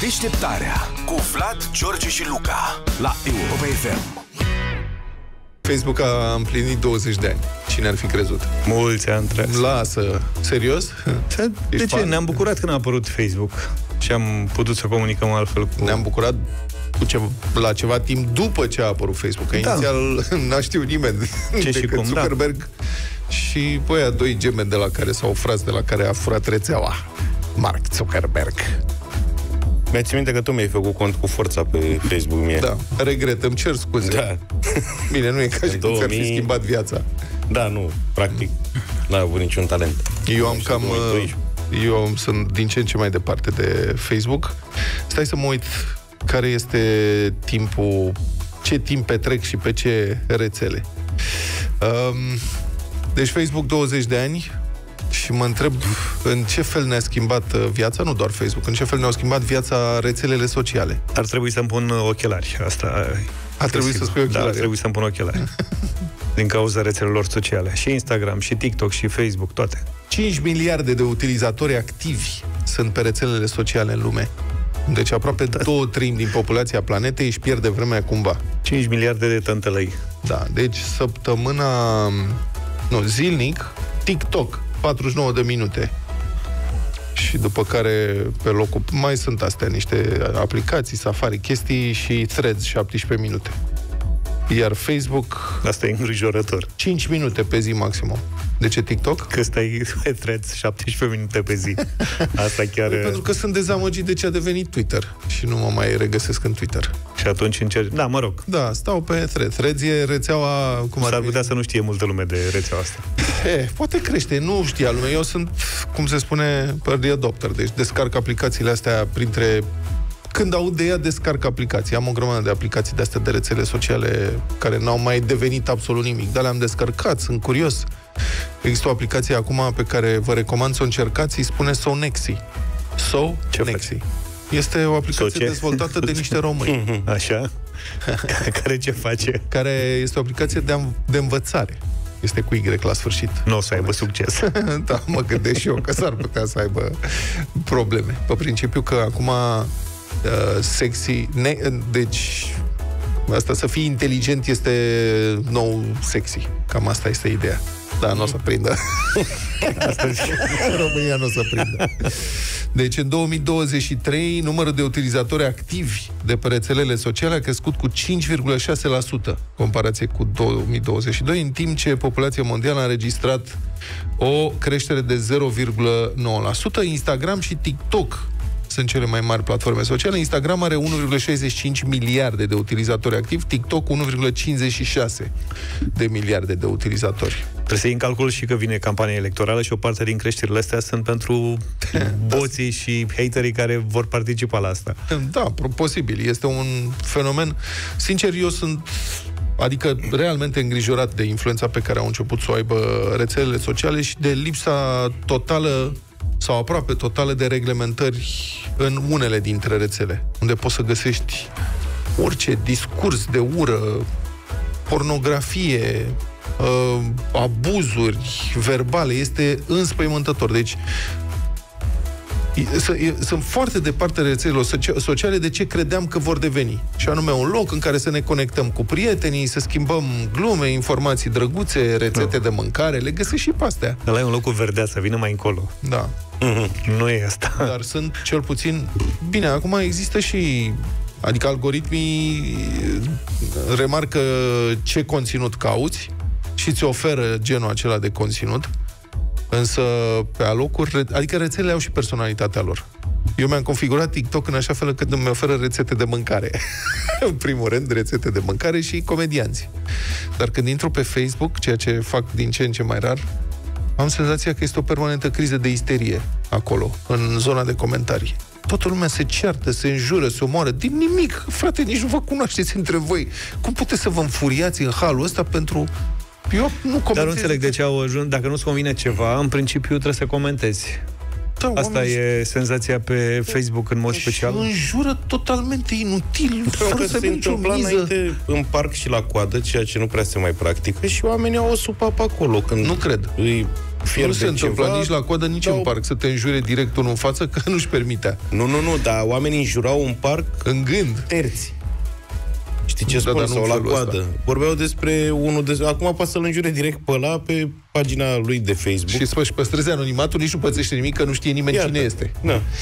Deșteptarea cu Vlad, George și Luca la Europa FM. Facebook a împlinit 20 de ani. Cine ar fi crezut? Mulți ani trăiesc. Lasă. Serios? De ce? Ne-am bucurat când a apărut Facebook și am putut să comunicăm altfel cu... Ne-am bucurat la ceva timp după ce a apărut Facebook. Că inițial n-a știut nimeni decât Zuckerberg și ăia doi gemeni de la care, sau frați de la care a furat rețeaua. Mark Zuckerberg. Mi-ați minte că tu mi-ai făcut cont cu forța pe Facebook mie. Da, regret, îmi cer scuze. Da. Bine, nu e ca și cum ți-ar fi schimbat viața. Da, nu, practic n-a avut niciun talent. Eu sunt din ce în ce mai departe de Facebook. Stai să mă uit care este timpul, ce timp petrec și pe ce rețele. Deci Facebook 20 de ani. Și mă întreb în ce fel ne-a schimbat viața, nu doar Facebook, în ce fel ne-au schimbat viața rețelele sociale. Ar trebui să-mi pun ochelari. Asta ar trebui să spui ochelari. Da, ar trebui să-mi pun ochelari. Din cauza rețelelor sociale. Și Instagram, și TikTok, și Facebook, toate. 5 miliarde de utilizatori activi sunt pe rețelele sociale în lume. Deci aproape 2/3 din populația planetei își pierde vremea cumva. 5 miliarde de tântălăi. Da, deci zilnic, TikTok 49 de minute. Și după care, pe locul... Mai sunt astea, niște aplicații, Safari, chestii și Threads, 17 minute. Iar Facebook... Asta e îngrijorător. 5 minute pe zi maximum. De ce TikTok? Că stai pe Threads 17 minute pe zi. Asta chiar... Pentru că sunt dezamăgit de ce a devenit Twitter. Și nu mă mai regăsesc în Twitter. Și atunci încerci... Da, mă rog. Da, stau pe Threads. Threads e rețeaua... S-ar putea să nu știe multă lume de rețeaua asta. Poate crește, nu știa lumea. Eu sunt, cum se spune, early adopter. Deci descarc aplicațiile astea printre... Când aud de ea, descarc aplicații. Am o grămadă de aplicații de astea de rețele sociale care n-au mai devenit absolut nimic. Dar le-am descărcat, sunt curios. Există o aplicație acum pe care vă recomand să o încercați, îi spune SoNexi. SoNexi. Este o aplicație dezvoltată de niște români. Așa? Care ce face? Care este o aplicație de învățare. Este cu Y la sfârșit. Nu o să aibă succes. Da, mă gândesc și eu că s-ar putea să aibă probleme. Pe principiu că acum deci asta, să fii inteligent este nou sexy. Cam asta este ideea. Da, nu o să prindă. România nu o să prindă. Deci în 2023 numărul de utilizatori activi de pe rețelele sociale a crescut cu 5,6% comparație cu 2022, în timp ce populația mondială a înregistrat o creștere de 0,9%. Instagram și TikTok sunt cele mai mari platforme sociale. Instagram are 1,65 miliarde de utilizatori activi, TikTok 1,56 de miliarde de utilizatori. Trebuie să iei în calcul și că vine campania electorală și o parte din creșterile astea sunt pentru boții și haterii care vor participa la asta. Da, posibil. Este un fenomen. Sincer, eu sunt realmente îngrijorat de influența pe care au început să o aibă rețelele sociale și de lipsa totală sau aproape totală de reglementări în unele dintre rețele, unde poți să găsești orice discurs de ură, pornografie, abuzuri verbale. Este înspăimântător. Deci sunt foarte departe rețelele sociale de ce credeam că vor deveni. Și anume un loc în care să ne conectăm cu prietenii, să schimbăm glume, informații drăguțe, rețete de mâncare. Le găsești și pe astea. Ăla e un loc cu verdeață, vină mai încolo. Da. Nu e asta. Dar sunt cel puțin... Bine, acum există și... Adică algoritmii remarcă ce conținut cauți și ți oferă genul acela de conținut. Însă, pe alocuri, adică rețelele au și personalitatea lor. Eu mi-am configurat TikTok în așa fel încât îmi oferă rețete de mâncare. În primul rând, rețete de mâncare și comedianți. Dar când intru pe Facebook, ceea ce fac din ce în ce mai rar, am senzația că este o permanentă criză de isterie acolo, în zona de comentarii. Toată lumea se ceartă, se înjură, se omoară. Din nimic, frate, nici nu vă cunoașteți între voi. Cum puteți să vă înfuriați în halul ăsta pentru... Eu nu comentez. Dar nu înțeleg de ce au ajuns. Dacă nu-ți convine ceva, în principiu trebuie să comentezi. Da, asta e senzația pe Facebook în mod special. Și înjură totalmente inutil. Fără să se întâmpla înainte în parc și la coadă, ceea ce nu prea se mai practică, și oamenii au o supapă acolo. Când nu cred. Nu se întâmpla nici la coadă, nici în parc să te înjure direct unul în față, că nu-și permitea. Nu, dar oamenii înjurau în parc în gând. Terți. Știi ce spun? Sau la coadă. Vorbeau despre unul acum poate să-l înjure direct pe ăla pe pagina lui de Facebook. Și își păstreze anonimatul, nici nu pățește nimic, că nu știe nimeni cine este.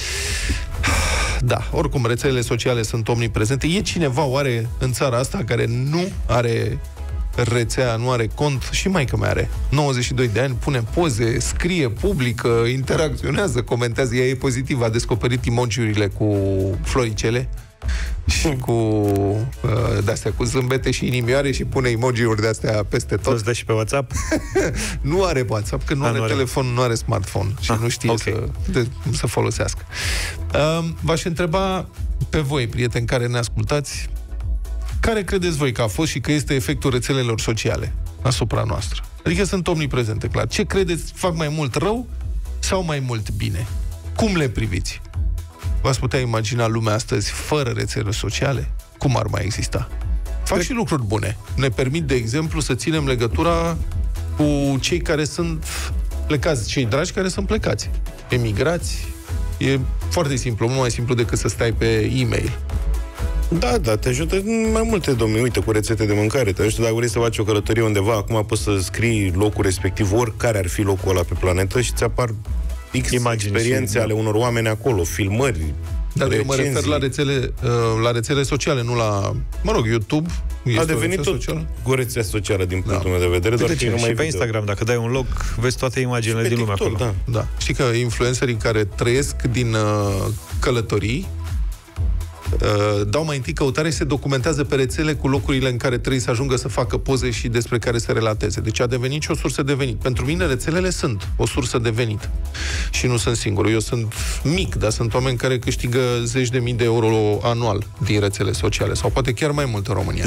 Da, oricum, rețelele sociale sunt omniprezente. E cineva oare în țara asta care nu are rețea, nu are cont? Și maică mea are 92 de ani, pune poze, scrie, publică, interacționează, comentează. Ea e pozitivă, a descoperit emoji-urile cu floricele și cu de-astea, cu zâmbete și inimioare, și pune emoji-uri de-astea peste tot. Îți dă și pe WhatsApp? Nu are WhatsApp, că nu are telefon, nu are smartphone și nu știe să folosească. V-aș întreba pe voi, prieteni care ne ascultați, care credeți voi că a fost și că este efectul rețelelor sociale asupra noastră? Adică sunt omniprezente, clar. Ce credeți, fac mai mult rău sau mai mult bine? Cum le priviți? V-ați putea imagina lumea astăzi fără rețele sociale? Cum ar mai exista? Fac și lucruri bune. Ne permit, de exemplu, să ținem legătura cu cei care sunt plecați, cei dragi care sunt plecați. Emigrați. E foarte simplu, mult mai simplu decât să stai pe e-mail. Da, te ajută în mai multe domenii. Uite, cu rețete de mâncare. Te ajută dacă vrei să faci o călătorie undeva. Acum poți să scrii locul respectiv, oricare ar fi locul ăla pe planetă, și ți apar experiențe ale unor oameni acolo, filmări. Dar eu mă refer la rețele sociale, nu la, YouTube. A devenit tot o rețea socială din punctul meu de vedere, doar că nu mai pe Instagram, dacă dai un loc, vezi toate imaginile din lume acolo. Da. Știi că influencerii care trăiesc din călătorii dau mai întâi căutare și se documentează pe rețele cu locurile în care trebuie să ajungă să facă poze și despre care să relateze. Deci a devenit și o sursă de venit. Pentru mine rețelele sunt o sursă de venit. Și nu sunt singurul. Eu sunt mic, dar sunt oameni care câștigă zeci de mii de euro anual din rețele sociale. Sau poate chiar mai mult în România.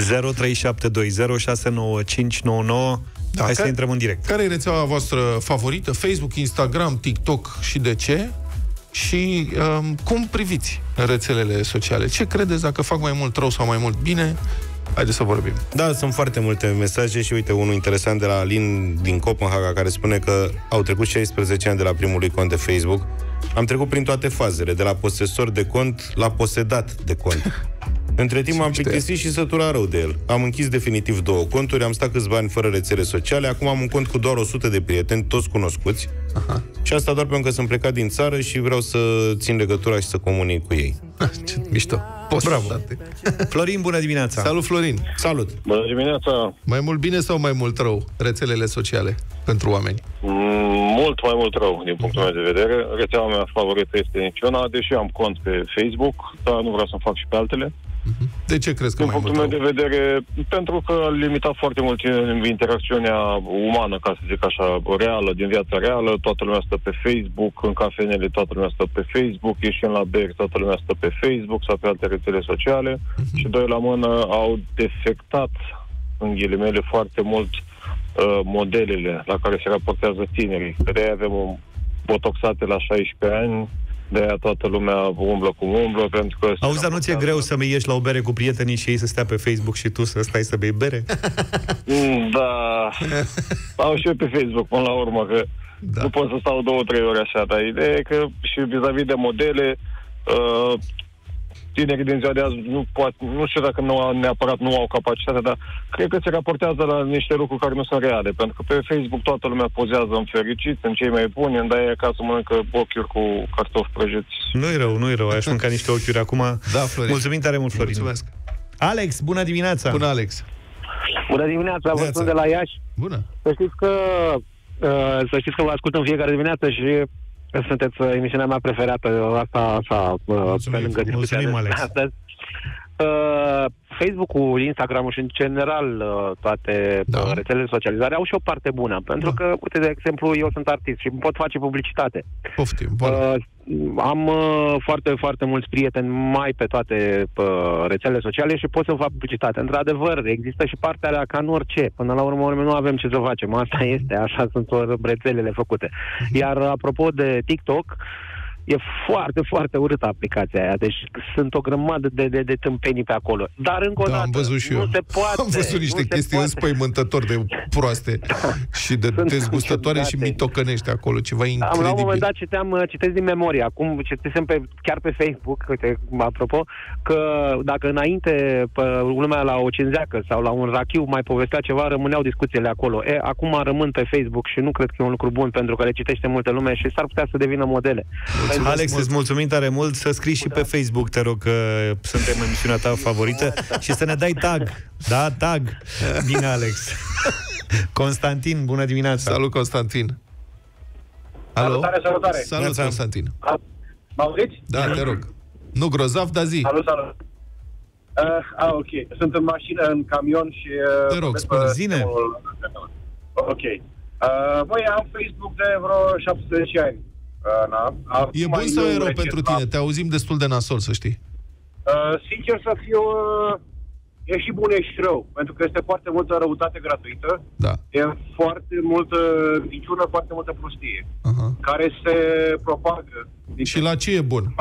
0372069599. Hai să intrăm în direct. Care e rețeaua voastră favorită? Facebook, Instagram, TikTok și de ce? Și cum priviți rețelele sociale? Ce credeți, dacă fac mai mult rău sau mai mult bine? Haideți să vorbim. Da, sunt foarte multe mesaje și uite, unul interesant de la Alin din Copenhaga, care spune că au trecut 16 ani de la primul lui cont de Facebook. Am trecut prin toate fazele, de la posesor de cont la posedat de cont. Între timp am plictisit și sătura rău de el. Am închis definitiv 2 conturi, am stat câțiva ani fără rețele sociale, acum am un cont cu doar 100 de prieteni, toți cunoscuți. Și asta doar pentru că sunt plecat din țară și vreau să țin legătura și să comunic cu ei. Ce mișto. Bravo. Florin, bună dimineața. Salut, Florin. Salut. Bună dimineața. Mai mult bine sau mai mult rău rețelele sociale pentru oameni? Mult mai mult rău, din punctul meu de vedere. Rețeaua mea favorită este niciuna, deși am cont pe Facebook, dar nu vreau să fac și pe altele. De ce crezi că din mai mult rău? Din punctul meu de vedere, pentru că a limitat foarte mult interacțiunea umană, ca să zic așa, reală, din viața reală. Toată lumea stă pe Facebook, în cafenele toată lumea stă pe Facebook, ieșind la beri, toată lumea stă pe Facebook sau pe alte rețele sociale. Și doi la mână au defectat, în ghilimele, foarte mult modelele la care se raportează tinerii. De-aia avem botoxate la 16 ani, de-aia toată lumea umblă cum umblă, pentru că... Auzi, dar nu ți-e greu să ieși la o bere cu prietenii și ei să stea pe Facebook și tu să stai să bei bere? Da. Au și eu pe Facebook, până la urmă, că nu pot să stau 2-3 ore așa, dar ideea e că și vis-a-vis de modele, tinerii din ziua de azi nu știu dacă neapărat nu au capacitatea, dar cred că se raportează la niște lucruri care nu sunt reale, pentru că pe Facebook toată lumea pozează în fericiți, în cei mai buni, în daia acasă mănâncă ochiuri cu cartofi prăjiți. Nu-i rău, aș mânca niște ochiuri acum. Da, Florin. Mulțumim tare mult, Florin. Mulțumesc. Alex, bună dimineața. Bună, Alex. Bună dimineața, vă sunt de la Iași. Bună. Să știți că vă ascult în fiecare dimineață și sunteți emisiunea mea preferată, asta pe lângă discuția de astăzi. Facebook-ul, Instagram-ul și în general toate rețelele socializare au și o parte bună, pentru că, uite, de exemplu, eu sunt artist și pot face publicitate. Poftim, am foarte, foarte mulți prieteni mai pe toate rețelele sociale și pot să fac publicitate. Într-adevăr, există și partea aia ca în orice. Până la urmă nu avem ce să facem. Asta este, așa sunt rețelele făcute. Iar apropo de TikTok, E foarte, foarte urâtă aplicația aia. Deci sunt o grămadă de tâmpenii pe acolo. Dar încă o dată, am văzut și eu. se poate. Am văzut niște chestii înspăimântător de proaste și de dezgustătoare și mitocănești acolo, ceva incredibil. La un moment dat citesc din memorie. Acum citesc chiar pe Facebook, uite, apropo, că dacă înainte lumea la o cinzeacă sau la un rachiu mai povestea ceva, rămâneau discuțiile acolo. Acum rămân pe Facebook și nu cred că e un lucru bun, pentru că le citește multă lume și s-ar putea să devină modele. Alex, îți mulțumim tare mult. Să scrii și pe Facebook, te rog, că suntem emisiunea ta favorită și să ne dai tag. Da, tag. Bine, Alex. Constantin, bună dimineața. Salut, Constantin. Alo? Salutare. Salut, Constantin. Mă auziți? Da, te rog. Nu grozav, dar zi. Salut. Ok. Sunt în mașină, în camion și... Te rog, spune. Zine. Ok. Băi, am Facebook de vreo 17 ani. E bun sau e rău pentru tine? Te auzim destul de nasol, să știi. Sincer să fiu, e și bun, e și rău. Pentru că este foarte multă răutate gratuită. Da. E foarte multă minciună, foarte multă prostie. Care se propagă. Și la ce e bun?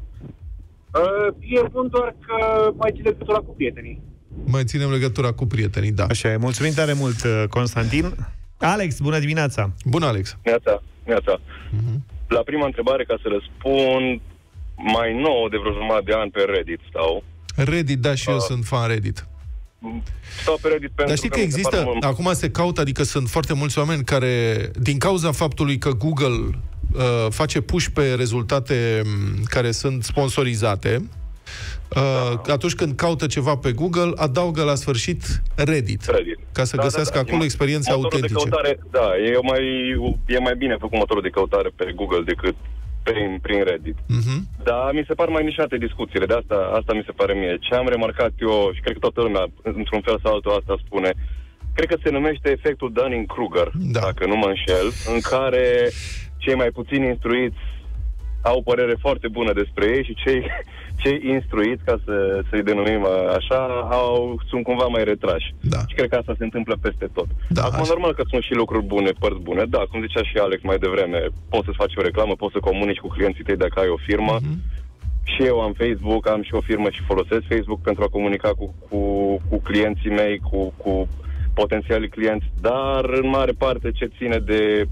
E bun doar că mai ține legătura cu prietenii. Mai ținem legătura cu prietenii, da. Așa e. Mulțumim tare mult, Constantin. Alex, bună dimineața. Bună, Alex. Neața. La prima întrebare, ca să răspund, mai nou, de vreo jumătate de ani pe Reddit stau. Reddit, da, și eu sunt fan Reddit. Stau pe Reddit pentru Dar știi că există, acum se caută, adică sunt foarte mulți oameni care, din cauza faptului că Google face push pe rezultate care sunt sponsorizate, atunci când caută ceva pe Google, adaugă la sfârșit Reddit. Ca să găsească acolo experiențe autentice. De căutare, da, e mai bine făcut motorul de căutare pe Google decât prin Reddit. Dar mi se par mai nișate discuțiile, de asta mi se pare mie. Ce am remarcat eu, și cred că toată lumea, într-un fel sau altul, asta spune, cred că se numește efectul Dunning-Kruger, dacă nu mă înșel, în care cei mai puțin instruiți au o părere foarte bună despre ei și cei instruiți, ca să-i denumim așa, sunt cumva mai retrași. Da. Și cred că asta se întâmplă peste tot. Da, acum, normal că sunt și lucruri bune, părți bune. Da, cum zicea și Alex mai devreme, poți să-ți faci o reclamă, poți să comunici cu clienții tăi dacă ai o firmă. Și eu am Facebook, am și o firmă și folosesc Facebook pentru a comunica cu clienții mei, cu potențialii clienți, dar în mare parte ce ține de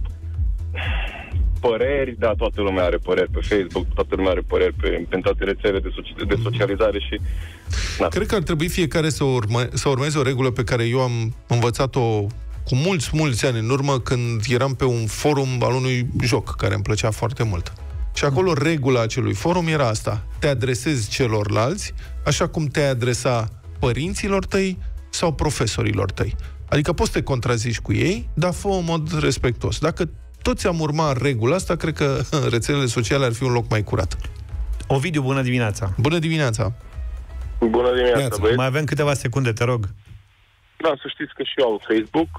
păreri, da, toată lumea are păreri pe Facebook, toată lumea are păreri pe toate rețele de socializare și... Na. Cred că ar trebui fiecare să urmeze o regulă pe care eu am învățat-o cu mulți ani în urmă, când eram pe un forum al unui joc care îmi plăcea foarte mult. Și acolo regula acelui forum era asta: te adresezi celorlalți așa cum te-ai adresa părinților tăi sau profesorilor tăi. Adică poți să te contrazici cu ei, dar fă în mod respectuos. Dacă toți am urmat regula asta, cred că rețelele sociale ar fi un loc mai curat. Ovidiu, bună dimineața. Bună dimineața. Bună dimineața, băieți. Mai avem câteva secunde, te rog. Da, să știți că și eu am Facebook.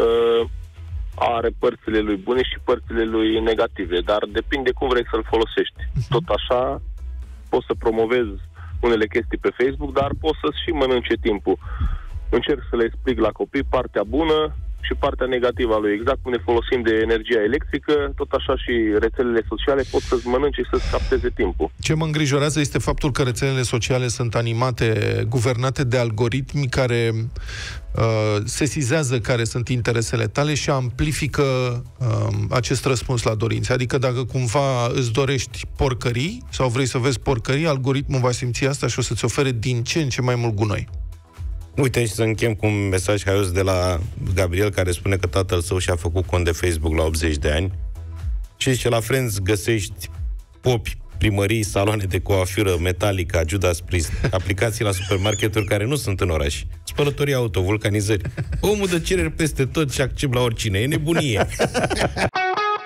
Are părțile lui bune și părțile lui negative, dar depinde cum vrei să-l folosești. Tot așa, poți să promovezi unele chestii pe Facebook, dar poți să-ți și mănânce timpul. Încerc să le explic la copii partea bună și partea negativă a lui. Exact cum ne folosim de energia electrică, tot așa și rețelele sociale pot să-ți mănânce și să-ți capteze timpul. Ce mă îngrijorează este faptul că rețelele sociale sunt animate, guvernate de algoritmi care sesizează care sunt interesele tale și amplifică acest răspuns la dorințe. Adică dacă cumva îți dorești porcării sau vrei să vezi porcării, algoritmul va simți asta și o să-ți ofere din ce în ce mai mult gunoi. Uite, și să închem cu un mesaj haios de la Gabriel, care spune că tatăl său și-a făcut cont de Facebook la 80 de ani și zice: la Friends găsești popi, primării, saloane de coafură, Metallica, Judas Priest, aplicații la supermarketuri care nu sunt în oraș, spălătorii auto, vulcanizări. Omul dă cereri peste tot și accept la oricine. E nebunie.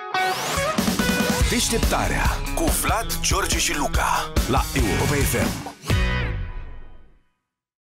Deșteptarea cu Vlad, George și Luca la Europa FM.